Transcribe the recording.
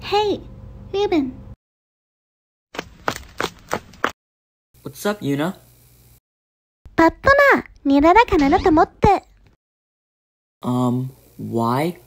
Hey, Ruben. What's up, Yuna? パッとな、ニラだかなと思って。 Why?